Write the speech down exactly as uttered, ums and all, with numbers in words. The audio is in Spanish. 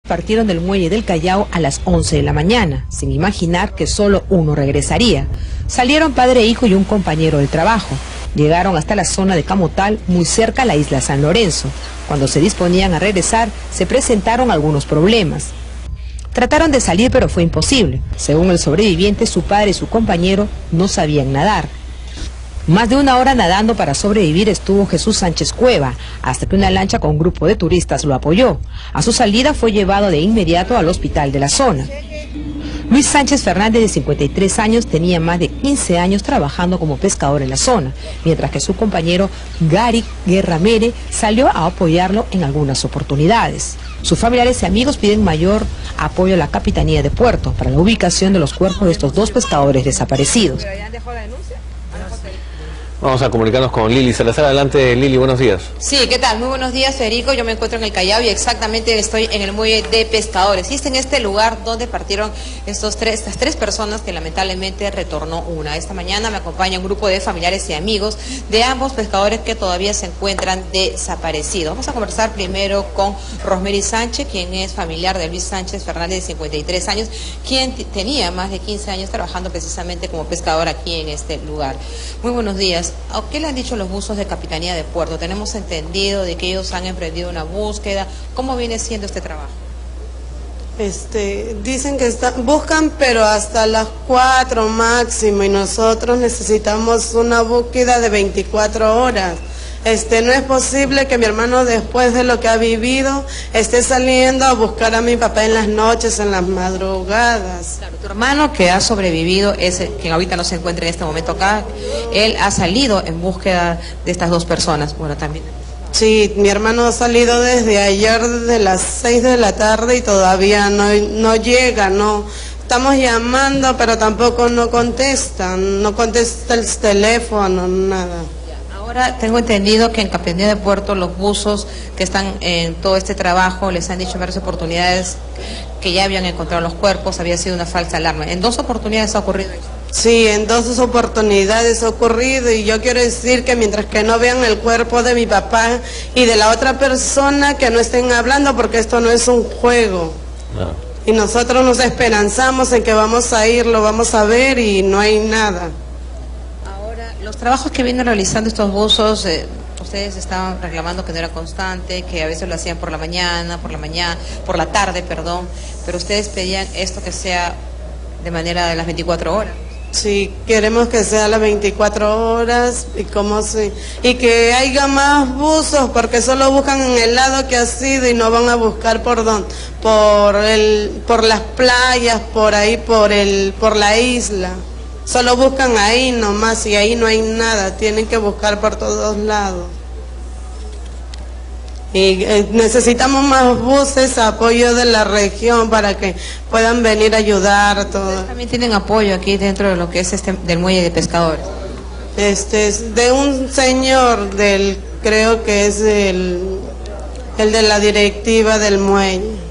Partieron del muelle del Callao a las once de la mañana, sin imaginar que solo uno regresaría. Salieron padre e hijo y un compañero del trabajo. Llegaron hasta la zona de Camotal, muy cerca a la isla San Lorenzo. Cuando se disponían a regresar, se presentaron algunos problemas. Trataron de salir, pero fue imposible. Según el sobreviviente, su padre y su compañero no sabían nadar. Más de una hora nadando para sobrevivir estuvo Jesús Sánchez Cueva, hasta que una lancha con un grupo de turistas lo apoyó. A su salida fue llevado de inmediato al hospital de la zona. Luis Sánchez Fernández, de cincuenta y tres años, tenía más de quince años trabajando como pescador en la zona, mientras que su compañero Gary Guerra Mere salió a apoyarlo en algunas oportunidades. Sus familiares y amigos piden mayor apoyo a la Capitanía de Puerto para la ubicación de los cuerpos de estos dos pescadores desaparecidos. Vamos a comunicarnos con Lili Salazar. Adelante, Lili, buenos días. Sí, ¿qué tal? Muy buenos días, Federico. Yo me encuentro en el Callao y exactamente estoy en el muelle de pescadores. Y es en este lugar donde partieron estos tres, estas tres personas que lamentablemente retornó una. Esta mañana me acompaña un grupo de familiares y amigos de ambos pescadores que todavía se encuentran desaparecidos. Vamos a conversar primero con Rosemary Sánchez, quien es familiar de Luis Sánchez Fernández, de cincuenta y tres años, quien tenía más de quince años trabajando precisamente como pescador aquí en este lugar. Muy buenos días. ¿Qué le han dicho los buzos de Capitanía de Puerto? Tenemos entendido de que ellos han emprendido una búsqueda. ¿Cómo viene siendo este trabajo? Este, dicen que están, buscan, pero hasta las cuatro máximo, y nosotros necesitamos una búsqueda de veinticuatro horas. Este, no es posible que mi hermano, después de lo que ha vivido, esté saliendo a buscar a mi papá en las noches, en las madrugadas. Claro, tu hermano, que ha sobrevivido, es el, quien ahorita no se encuentra en este momento acá, él ha salido en búsqueda de estas dos personas. Bueno, también. Sí, mi hermano ha salido desde ayer, desde las seis de la tarde, y todavía no, no llega, no. Estamos llamando, pero tampoco no contestan, no contesta el teléfono, nada. Ahora tengo entendido que en Capitanía de Puerto los buzos que están en todo este trabajo les han dicho en varias oportunidades que ya habían encontrado los cuerpos, había sido una falsa alarma. ¿En dos oportunidades ha ocurrido eso? Sí, en dos oportunidades ha ocurrido, y yo quiero decir que mientras que no vean el cuerpo de mi papá y de la otra persona, que no estén hablando, porque esto no es un juego. No. Y nosotros nos esperanzamos en que vamos a ir, lo vamos a ver, y no hay nada. Los trabajos que vienen realizando estos buzos, eh, ustedes estaban reclamando que no era constante, que a veces lo hacían por la mañana, por la mañana, por la tarde, perdón, pero ustedes pedían esto que sea de manera de las veinticuatro horas. Sí, queremos que sea las veinticuatro horas, y como si, y que haya más buzos, porque solo buscan en el lado que ha sido y no van a buscar por don, por el, por las playas, por ahí, por el, por la isla. Solo buscan ahí nomás, y ahí no hay nada, tienen que buscar por todos lados. Y eh, necesitamos más buses, apoyo de la región para que puedan venir a ayudar. Todo. ¿Ustedes también tienen apoyo aquí dentro de lo que es este del muelle de pescadores? Este es de un señor del, creo que es el, el de la directiva del muelle.